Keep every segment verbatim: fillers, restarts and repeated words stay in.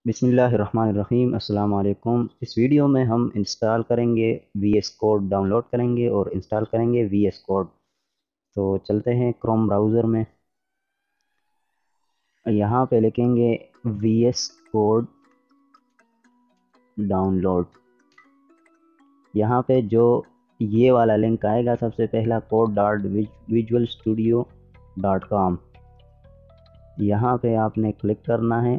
बिस्मिल्लाहिर्रहमानिर्रहीम। अस्सलाम वालेकुम। इस वीडियो में हम इंस्टॉल करेंगे वी एस कोड, डाउनलोड करेंगे और इंस्टॉल करेंगे वी एस कोड। तो चलते हैं क्रोम ब्राउज़र में। यहाँ पे लिखेंगे वी एस कोड डाउनलोड। यहाँ पे जो ये वाला लिंक आएगा सबसे पहला code dot visual studio dot com, यहाँ पे आपने क्लिक करना है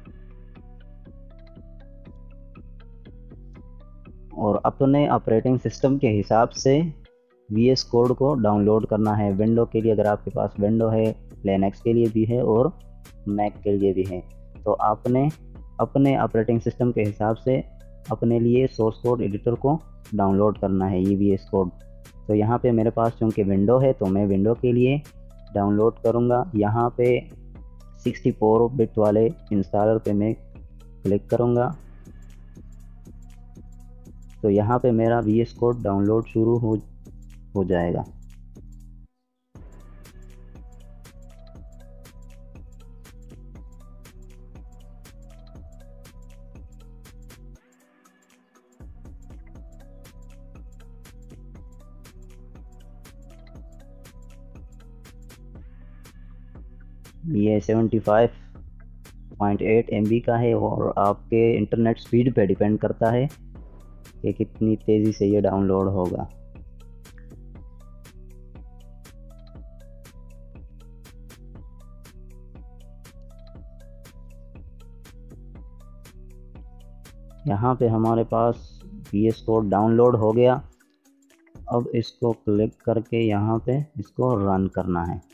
और अपने ऑपरेटिंग सिस्टम के हिसाब से वी एस कोड को डाउनलोड करना है। विंडो के लिए अगर आपके पास विंडो है, लिनक्स के लिए भी है और मैक के लिए भी है। तो आपने अपने ऑपरेटिंग सिस्टम के हिसाब से अपने लिए सोर्स कोड एडिटर को डाउनलोड करना है, ये वी एस कोड। तो यहाँ पे मेरे पास चूँकि विंडो है तो मैं विंडो के लिए डाउनलोड करूँगा। यहाँ पे सिक्सटी फोर बिट वाले इंस्टॉलर पे मैं क्लिक करूँगा तो यहाँ पे मेरा वी एस कोड डाउनलोड शुरू हो हो जाएगा। ये seventy five point eight M B का है और आपके इंटरनेट स्पीड पे डिपेंड करता है कि कितनी तेज़ी से ये डाउनलोड होगा। यहाँ पे हमारे पास वी एस कोड डाउनलोड हो गया। अब इसको क्लिक करके यहाँ पे इसको रन करना है।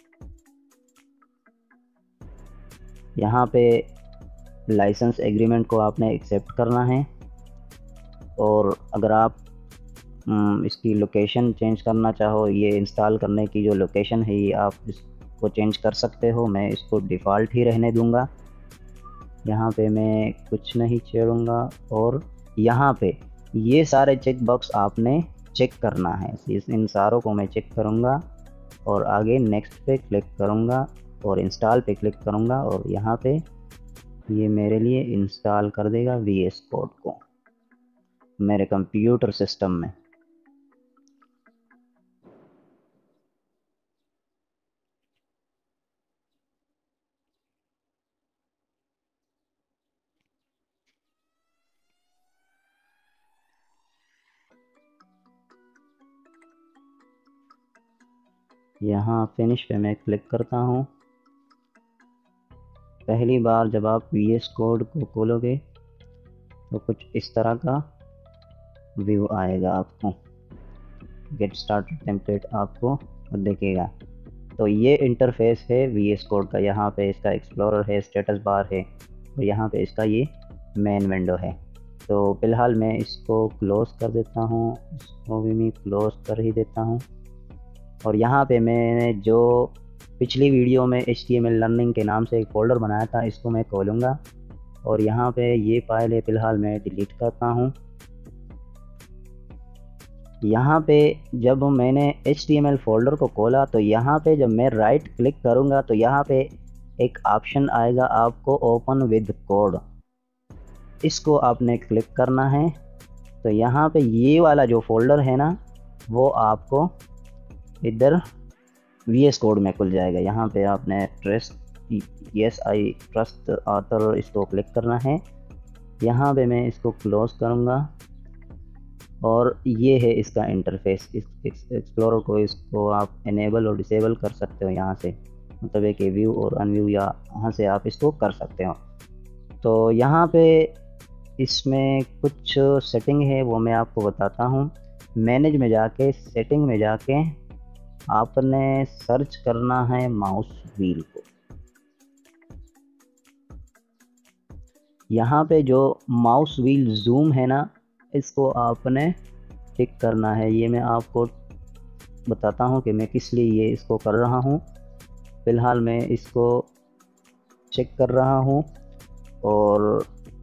यहाँ पे लाइसेंस एग्रीमेंट को आपने एक्सेप्ट करना है और अगर आप इसकी लोकेशन चेंज करना चाहो, ये इंस्टॉल करने की जो लोकेशन है ये आप इसको चेंज कर सकते हो। मैं इसको डिफ़ॉल्ट ही रहने दूंगा। यहाँ पे मैं कुछ नहीं छेड़ूंगा और यहाँ पे ये सारे चेक बॉक्स आपने चेक करना है। इस इन सारों को मैं चेक करूँगा और आगे नेक्स्ट पे क्लिक करूँगा और इंस्टॉल पे क्लिक करूँगा और यहाँ पे ये मेरे लिए इंस्टॉल कर देगा वी एस कोड को मेरे कंप्यूटर सिस्टम में। यहाँ फिनिश पे मैं क्लिक करता हूँ। पहली बार जब आप वी एस कोड को खोलोगे तो कुछ इस तरह का व्यू आएगा, आपको गेट स्टार्टेड टेम्पलेट आपको दिखेगा। तो ये इंटरफेस है वी एस कोड का। यहाँ पे इसका एक्सप्लोरर है, स्टेटस बार है और यहाँ पे इसका ये मेन विंडो है। तो फ़िलहाल मैं इसको क्लोज़ कर देता हूँ, इसको भी मैं क्लोज़ कर ही देता हूँ। और यहाँ पे मैंने जो पिछली वीडियो में H T M L learning के नाम से एक फ़ोल्डर बनाया था, इसको मैं खोलूँगा और यहाँ पे ये फाइल है फ़िलहाल मैं डिलीट करता हूँ। यहाँ पे जब मैंने H T M L folder को खोला तो यहाँ पे जब मैं राइट क्लिक करूँगा तो यहाँ पे एक ऑप्शन आएगा आपको ओपन विद कोड, इसको आपने क्लिक करना है। तो यहाँ पे ये वाला जो फ़ोल्डर है ना वो आपको इधर वी एस कोड में खुल जाएगा। यहाँ पे आपने trust yes I trust author इसको क्लिक करना है। यहाँ पे मैं इसको क्लोज़ करूँगा और ये है इसका इंटरफेस। इस एक्सप्लोरर को इसको आप इनेबल और डिसेबल कर सकते हो यहाँ से, मतलब है कि व्यू और अनव्यू या यहाँ से आप इसको कर सकते हो। तो यहाँ पे इसमें कुछ सेटिंग है वो मैं आपको बताता हूँ। मैनेज में जाके सेटिंग में जाके आपने सर्च करना है माउस व्हील को। यहाँ पे जो माउस व्हील जूम है ना, इसको आपने टिक करना है। ये मैं आपको बताता हूँ कि मैं किस लिए ये इसको कर रहा हूँ। फ़िलहाल मैं इसको चेक कर रहा हूँ और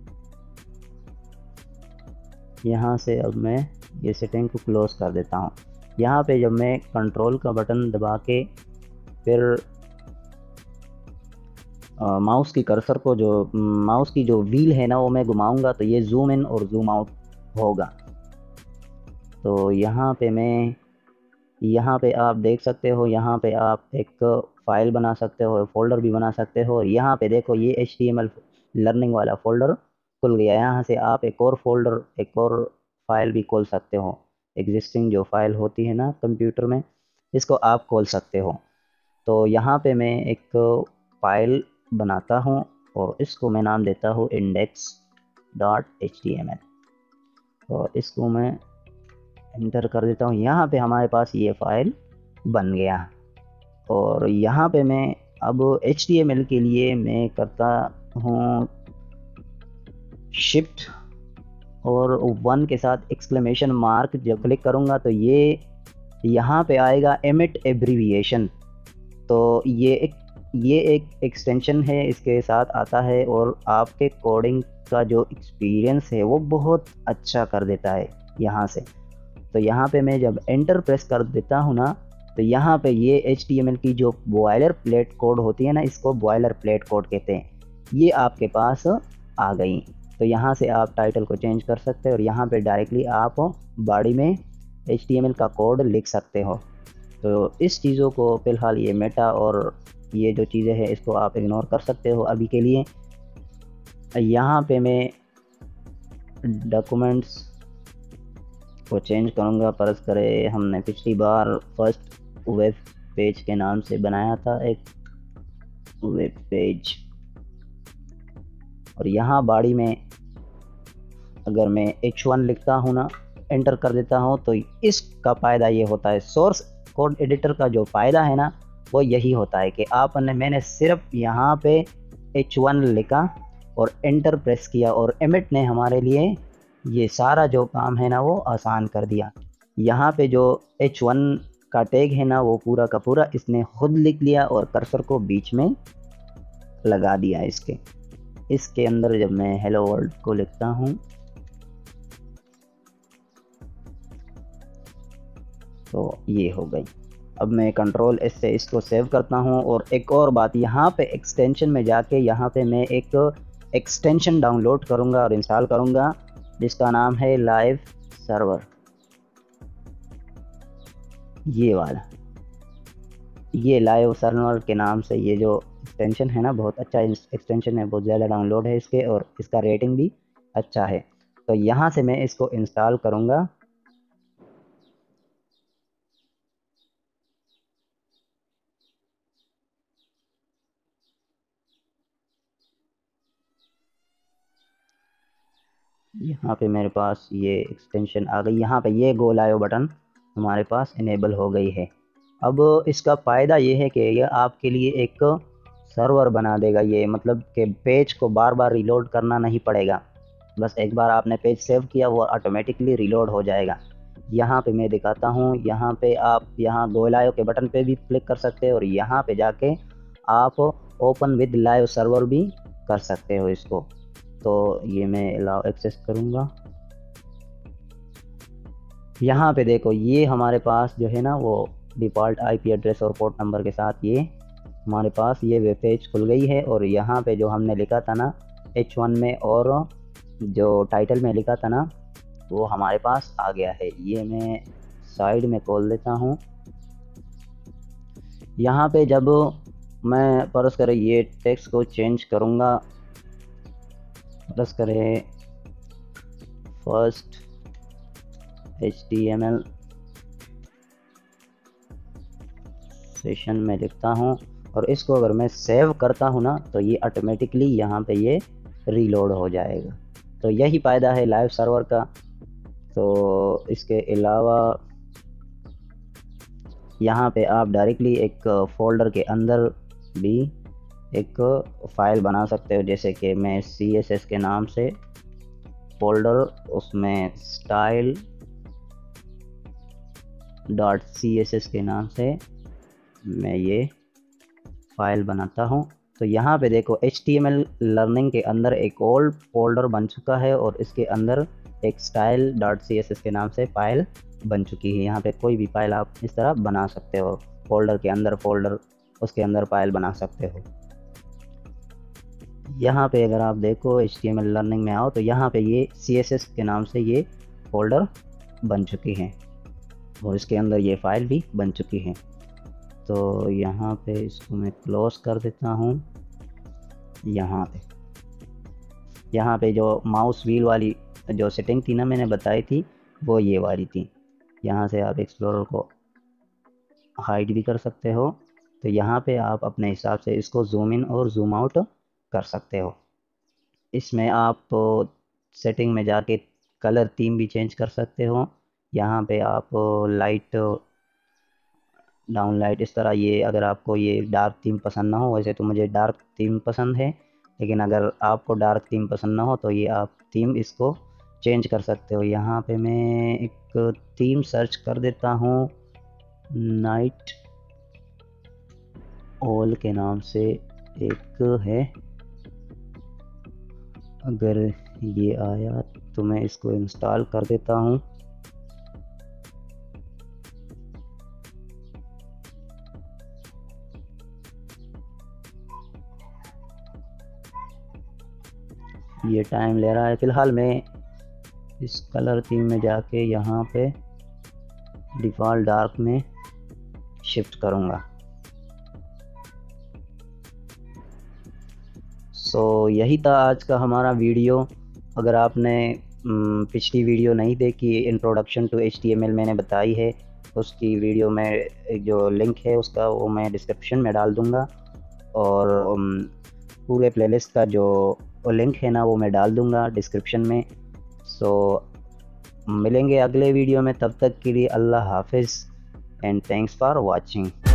यहाँ से अब मैं ये सेटिंग को क्लोज़ कर देता हूँ। यहाँ पे जब मैं कंट्रोल का बटन दबा के फिर माउस की कर्सर को जो माउस की जो व्हील है ना वो मैं घुमाऊंगा तो ये जूम इन और जूम आउट होगा। तो यहाँ पे मैं यहाँ पे आप देख सकते हो, यहाँ पे आप एक फ़ाइल बना सकते हो, फ़ोल्डर भी बना सकते हो। यहाँ पे देखो ये H T M L learning वाला फ़ोल्डर खुल गया। यहाँ से आप एक और फ़ोल्डर एक और फाइल भी खोल सकते हो। एग्जिस्टिंग जो फाइल होती है ना कंप्यूटर में, इसको आप खोल सकते हो। तो यहाँ पे मैं एक फाइल बनाता हूँ और इसको मैं नाम देता हूँ index dot H T M L और इसको मैं इंटर कर देता हूँ। यहाँ पे हमारे पास ये फाइल बन गया और यहाँ पे मैं अब एच टी एम एल के लिए मैं करता हूँ शिफ्ट और वन के साथ एक्सक्लेमेशन मार्क। जब क्लिक करूँगा तो ये यहाँ पे आएगा एमिट एब्रीविएशन। तो ये एक ये एक एक्सटेंशन है, इसके साथ आता है और आपके कोडिंग का जो एक्सपीरियंस है वो बहुत अच्छा कर देता है यहाँ से। तो यहाँ पे मैं जब एंटर प्रेस कर देता हूँ ना तो यहाँ पे ये एच टी एम एल की जो बॉयलर प्लेट कोड होती है ना, इसको बॉयलर प्लेट कोड कहते हैं, ये आपके पास आ गई। तो यहाँ से आप टाइटल को चेंज कर सकते हो और यहाँ पे डायरेक्टली आप बॉडी में एच टी एम एल का कोड लिख सकते हो। तो इस चीज़ों को फ़िलहाल ये मेटा और ये जो चीज़ें हैं इसको आप इग्नोर कर सकते हो अभी के लिए। यहाँ पे मैं डॉक्यूमेंट्स को चेंज करूँगा। फर्ज करें हमने पिछली बार फर्स्ट वेब पेज के नाम से बनाया था एक वेब पेज, और यहाँ बॉडी में अगर मैं एच वन लिखता हूँ ना, एंटर कर देता हूँ, तो इसका फ़ायदा ये होता है, सोर्स कोड एडिटर का जो फ़ायदा है ना वो यही होता है कि आपने मैंने सिर्फ यहाँ पे एच वन लिखा और एंटर प्रेस किया और एमिट ने हमारे लिए ये सारा जो काम है ना वो आसान कर दिया। यहाँ पे जो एच वन का टैग है ना वो पूरा का पूरा इसने खुद लिख लिया और कर्सर को बीच में लगा दिया। इसके इसके अंदर जब मैं हेलो वर्ल्ड को लिखता हूँ तो ये हो गई। अब मैं कंट्रोल एस से इसको सेव करता हूँ। और एक और बात, यहाँ पे एक्सटेंशन में जाके यहाँ पे मैं एक एक्सटेंशन डाउनलोड करूँगा और इंस्टॉल करूँगा जिसका नाम है लाइव सर्वर। ये वाला ये लाइव सर्वर के नाम से ये जो एक्सटेंशन है ना बहुत अच्छा एक्सटेंशन है, बहुत ज़्यादा डाउनलोड है इसके और इसका रेटिंग भी अच्छा है। तो यहाँ से मैं इसको इंस्टॉल करूँगा। यहाँ पे मेरे पास ये एक्सटेंशन आ गई। यहाँ पे ये गो लाइव बटन हमारे पास इनेबल हो गई है। अब इसका फ़ायदा ये है कि ये आपके लिए एक सर्वर बना देगा। ये मतलब कि पेज को बार बार रिलोड करना नहीं पड़ेगा, बस एक बार आपने पेज सेव किया वो ऑटोमेटिकली रिलोड हो जाएगा। यहाँ पे मैं दिखाता हूँ, यहाँ पे आप यहाँ गो लाइव के बटन पे भी क्लिक कर सकते हो और यहाँ पे जाके आप ओपन विद लाइव सर्वर भी कर सकते हो इसको। तो ये मैं अलाउ एक्सेस करूँगा। यहाँ पे देखो ये हमारे पास जो है ना वो डिफ़ॉल्ट आईपी एड्रेस और पोर्ट नंबर के साथ ये हमारे पास ये वेब पेज खुल गई है। और यहाँ पे जो हमने लिखा था ना एच वन में और जो टाइटल में लिखा था ना वो हमारे पास आ गया है। ये मैं साइड में खोल देता हूँ। यहाँ पे जब मैं फर्ज करें ये टेक्स्ट को चेंज करूँगा, फर्ज करें first H T M L session में लिखता हूँ और इसको अगर मैं सेव करता हूँ ना तो ये ऑटोमेटिकली यहाँ पे ये रीलोड हो जाएगा। तो यही फ़ायदा है लाइव सर्वर का। तो इसके अलावा यहाँ पे आप डायरेक्टली एक फ़ोल्डर के अंदर भी एक फ़ाइल बना सकते हो, जैसे कि मैं सी एस एस के नाम से फ़ोल्डर उसमें style dot C S S के नाम से मैं ये फ़ाइल बनाता हूँ। तो यहाँ पे देखो H T M L learning के अंदर एक ओल्ड फोल्डर बन चुका है और इसके अंदर एक style dot C S S के नाम से फ़ाइल बन चुकी है। यहाँ पे कोई भी फाइल आप इस तरह बना सकते हो, फोल्डर के अंदर फोल्डर उसके अंदर फाइल बना सकते हो। यहाँ पे अगर आप देखो H T M L learning में आओ तो यहाँ पे ये सी एस एस के नाम से ये फोल्डर बन चुकी है और इसके अंदर ये फाइल भी बन चुकी है। तो यहाँ पे इसको मैं क्लोज कर देता हूँ। यहाँ पे यहाँ पे जो माउस व्हील वाली जो सेटिंग थी ना मैंने बताई थी, वो ये वाली थी। यहाँ से आप एक्सप्लोरर को हाइड भी कर सकते हो। तो यहाँ पे आप अपने हिसाब से इसको जूम इन और जूम आउट कर सकते हो। इसमें आप सेटिंग में जाके कलर थीम भी चेंज कर सकते हो। यहाँ पे आप लाइट डाउन लाइट इस तरह, ये अगर आपको ये डार्क थीम पसंद ना हो, वैसे तो मुझे डार्क थीम पसंद है, लेकिन अगर आपको डार्क थीम पसंद ना हो तो ये आप थीम इसको चेंज कर सकते हो। यहाँ पे मैं एक थीम सर्च कर देता हूँ, नाइट ऑल के नाम से एक है। अगर ये आया तो मैं इसको इंस्टॉल कर देता हूँ। ये टाइम ले रहा है। फ़िलहाल मैं इस कलर थीम में जाके यहाँ पे डिफ़ॉल्ट डार्क में शिफ्ट करूँगा। सो so, यही था आज का हमारा वीडियो। अगर आपने पिछली वीडियो नहीं देखी, introduction to H T M L मैंने बताई है, उसकी वीडियो में जो लिंक है उसका वो मैं डिस्क्रिप्शन में डाल दूँगा, और पूरे प्लेलिस्ट का जो लिंक है ना वो मैं डाल दूँगा डिस्क्रिप्शन में। सो so, मिलेंगे अगले वीडियो में, तब तक के लिए अल्लाह हाफिज़ एंड थैंक्स फॉर वॉचिंग।